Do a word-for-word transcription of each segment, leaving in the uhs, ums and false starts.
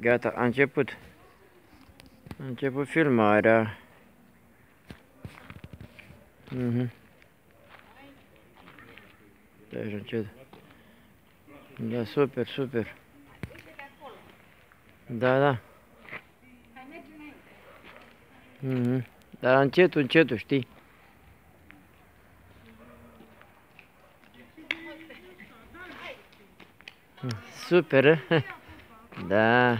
Gata, a început. A început filmarea. Mhm. Da, așa încet. Da, super, super. Da, da. Mhm. Dar încetul, încetul, știi? Super, da.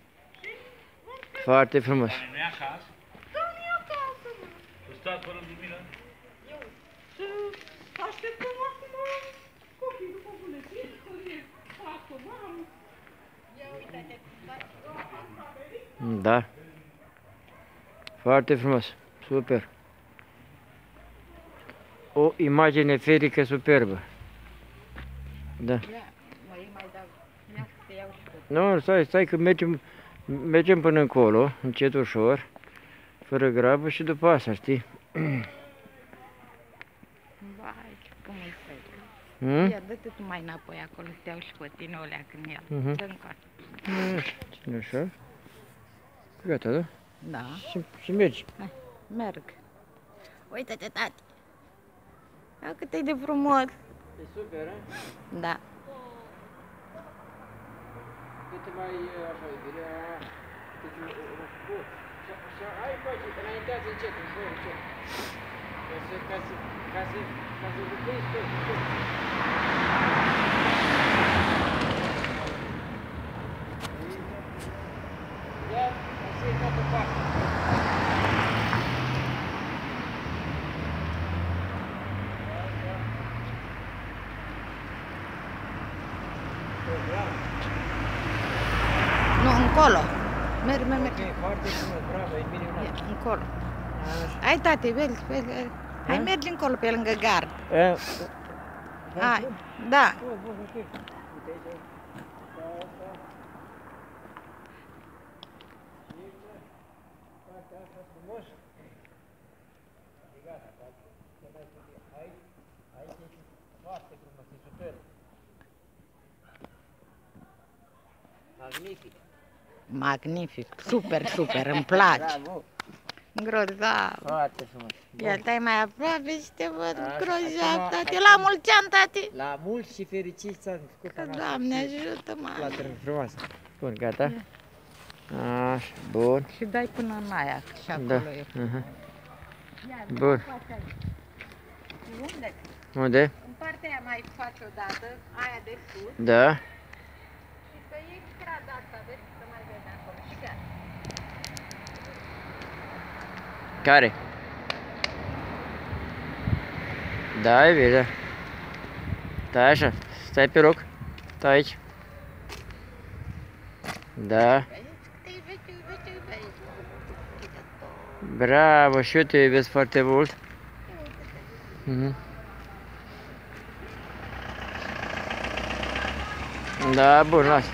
Foarte frumos. Nu e acasă? Da, nu e acasă. Tu stai fără lumină? Eu să așteptăm acum copii după buletin, că e facă, mamă. Ia uite-te. Da. Foarte frumos. Super. O imagine ferică superbă. Da. Ia, mă iei mai dau. Ia să te iau și tot. Nu, stai, stai că mergem, mergem până încolo, încet ușor, fără grabă și după asta, știi? Vai, ce cum îi faci? Hmm? Ia, dă-te tu mai înapoi acolo, să te iau și pe tine, olea, când el. Mhm. Dă încoace. Ține așa. Gata, da? Da. Și, și mergi. Hai, merg. Uite-te, tati. Ia cât e de frumos. E super, a? Da. Câte mai așa, iubire, deci, și ai face, înaintează încet, ușor, încet. Ca să, ca să, ca să, ca să lucrezi tot, tot. Ia, așa e toată partea. Nu, încolo. Merg, merg, merg. Ok, foarte frumos, bravo, e minunat. Ia, încolo. Așa. Hai, tati, vezi, vezi, vezi. Hai, Da? mergi încolo pe lângă gard. E, Hai, da. bun, bun, ok. Uite aici, da, asta. Cifră, partea asta frumos. E gata, frate. Să mai puțin. Aici, aici e foarte frumos, e super. Magnific. Magnific, super, super, îmi place. Bravo. Grozav. Foarte frumos. Ia, stai mai aproape și te văd. Așa, Grozav, acum- tati. acum- La mulți ani, tati. La mulți și fericiți să Că Doamne ajută, mă. Plată frumoasă. Bun, gata? Așa, bun. Și dai până în aia, și Da. acolo e. Mhm. Ia, Bun. faci aici. Unde? Unde? În partea aia mai faci o dată, aia de sus, Da. și să iei strada asta, vezi, să mai vezi acolo. Și gata. Care? Da, e bine, da. Stai așa, stai pe loc. Stai aici. Da. Vezi? Te iubesc, te iubesc, te iubesc. Bravo, și eu te iubesc foarte mult. Mhm. Da, bun, lasă.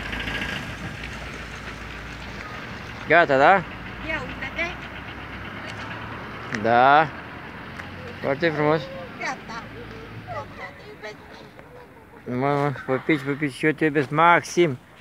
Gata, da? Ia, uite-te. Da. Foarte frumos. Gata. Gata, te iubesc. Mă, mă, păpici, păpici, și eu te iubesc maxim.